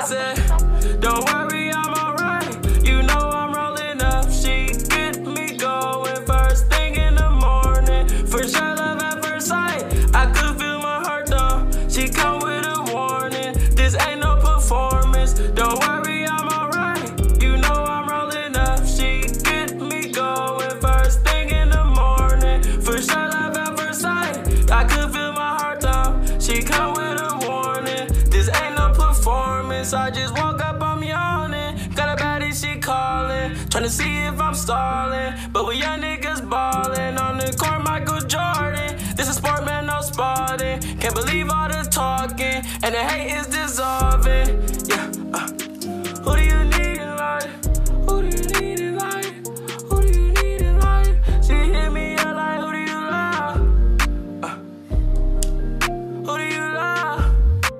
said, don't worry, I'm alright. You know I'm rolling up. She get me going first thing in the morning. For sure, love at first sight. I could feel my heart though. She come with a warning. This ain't no performance. Don't worry, I'm alright. You know I'm rolling up. She get me going first thing in the morning. For sure, love at first sight. I could feel my heart though. She come with a warning. This ain't no performance. I just woke up, I'm yawning. Got a baddie, she calling. Tryna see if I'm stalling. But we young niggas ballin'. On the court, Michael Jordan. This is sport, man, no spotting. Can't believe all the talking. And the hate is dissolving. Yeah, who do you need in life? Who do you need in life? Who do you need in life? She hit me up like, who do you love? Who do you love?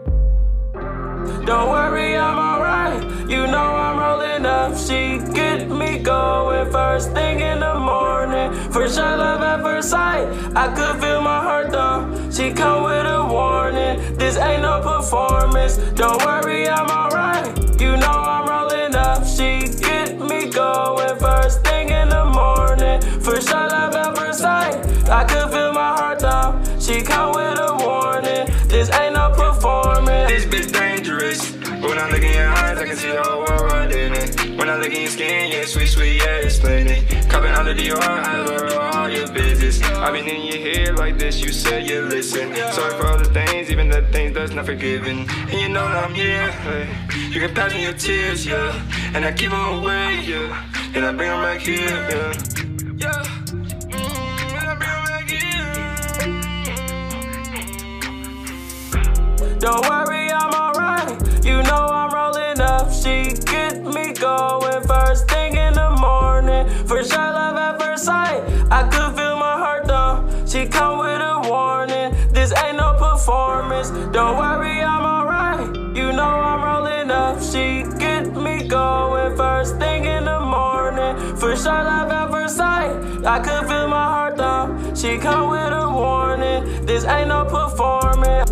Don't worry, I'm alright. You know I'm rolling up. She get me going first thing in the morning. For sure, love at first sight. I could feel my heart though. She come with a warning. This ain't no performance. Don't worry, I'm alright. You know I'm rolling up. She get me going first thing in the morning. For sure, love at first sight. I could feel my heart though. She come with a warning. This ain't no performance. This bitch dangerous. When I look in your eyes, I can see the whole world right in it. When I look in your skin, yeah, sweet, sweet, yeah, explain it. Copping all the Dior, I love all your business. I've been in your head like this, you said you listen. Sorry for all the things, even the things that's not forgiven. And you know that I'm here, hey. You can pass me your tears, yeah. And I keep them away, yeah. And I bring them back here, yeah. Yeah. And I bring them back here. Don't worry, I'm alright. You know I'm rolling up. She get me going first thing in the morning. For sure, love at first sight. I could feel my heart though. She come with a warning. This ain't no performance. Don't worry, I'm alright. You know I'm rolling up. She get me going first thing in the morning. For sure, love at first sight. I could feel my heart though. She come with a warning. This ain't no performance.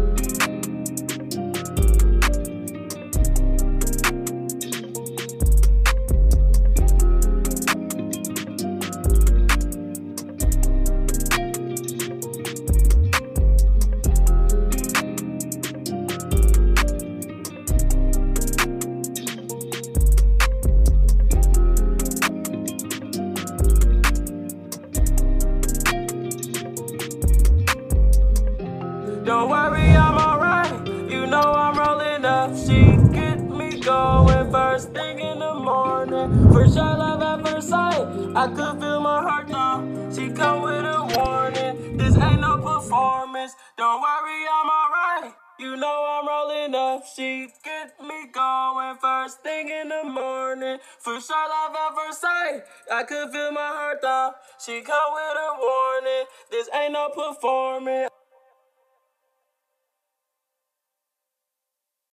Don't worry, I'm alright. You know I'm rolling up. She get me going first thing in the morning. For sure, love at first sight. I could feel my heart though. She come with a warning. This ain't no performance. Don't worry, I'm alright. You know I'm rolling up. She get me going first thing in the morning. For sure, love at first sight. I could feel my heart though. She come with a warning. This ain't no performance.